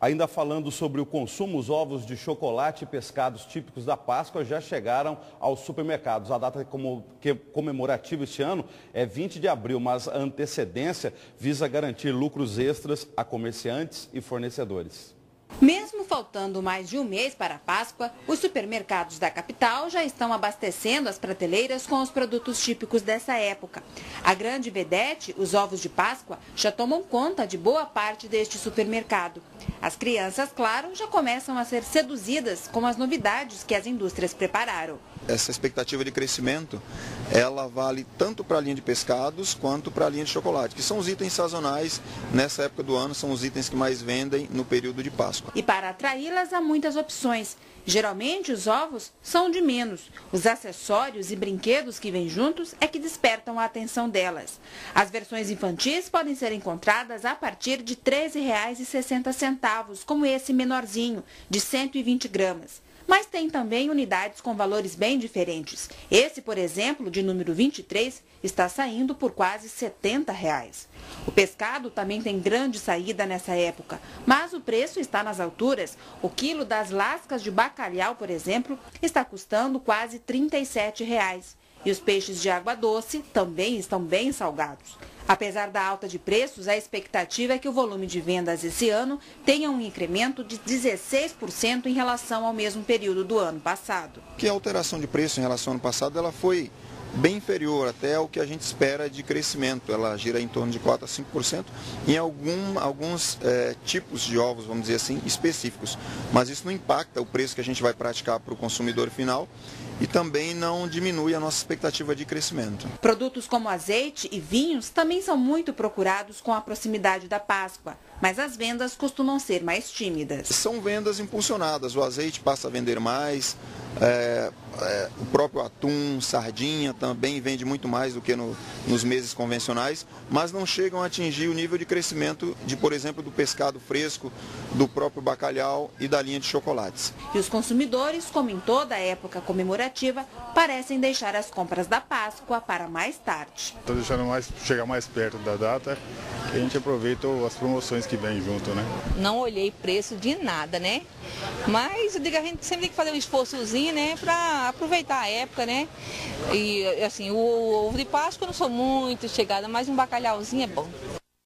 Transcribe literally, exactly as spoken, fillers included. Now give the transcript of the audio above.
Ainda falando sobre o consumo, os ovos de chocolate e pescados típicos da Páscoa já chegaram aos supermercados. A data comemorativa este ano é vinte de abril, mas a antecedência visa garantir lucros extras a comerciantes e fornecedores. Mesmo faltando mais de um mês para a Páscoa, os supermercados da capital já estão abastecendo as prateleiras com os produtos típicos dessa época. A grande vedete, os ovos de Páscoa, já tomam conta de boa parte deste supermercado. As crianças, claro, já começam a ser seduzidas com as novidades que as indústrias prepararam. Essa expectativa de crescimento, ela vale tanto para a linha de pescados quanto para a linha de chocolate, que são os itens sazonais nessa época do ano, são os itens que mais vendem no período de Páscoa. E para atraí-las há muitas opções. Geralmente os ovos são de menos. Os acessórios e brinquedos que vêm juntos é que despertam a atenção delas. As versões infantis podem ser encontradas a partir de treze reais e sessenta centavos, como esse menorzinho, de cento e vinte gramas. Mas tem também unidades com valores bem diferentes. Esse, por exemplo, de número vinte e três, está saindo por quase setenta reais. O pescado também tem grande saída nessa época, mas o preço está nas alturas. O quilo das lascas de bacalhau, por exemplo, está custando quase trinta e sete reais. E os peixes de água doce também estão bem salgados. Apesar da alta de preços, a expectativa é que o volume de vendas esse ano tenha um incremento de dezesseis por cento em relação ao mesmo período do ano passado. Que a alteração de preço em relação ao ano passado ela foi bem inferior até ao que a gente espera de crescimento. Ela gira em torno de quatro a cinco por cento em algum, alguns é, tipos de ovos, vamos dizer assim, específicos. Mas isso não impacta o preço que a gente vai praticar para o consumidor final e também não diminui a nossa expectativa de crescimento. Produtos como azeite e vinhos também são muito procurados com a proximidade da Páscoa, mas as vendas costumam ser mais tímidas. São vendas impulsionadas, o azeite passa a vender mais, é, é, o próprio atum, sardinha também vende muito mais do que no, nos meses convencionais, mas não chegam a atingir o nível de crescimento de, por exemplo, do pescado fresco, do próprio bacalhau e da linha de chocolates. E os consumidores, como em toda a época comemorativa, parecem deixar as compras da Páscoa para mais tarde. Estou deixando mais, chegar mais perto da data, que a gente aproveita as promoções que vem junto, né? Não olhei preço de nada, né? Mas eu digo, a gente sempre tem que fazer um esforçozinho, né? Para aproveitar a época, né? E assim, o ovo de Páscoa eu não sou muito chegada, mas um bacalhauzinho é bom.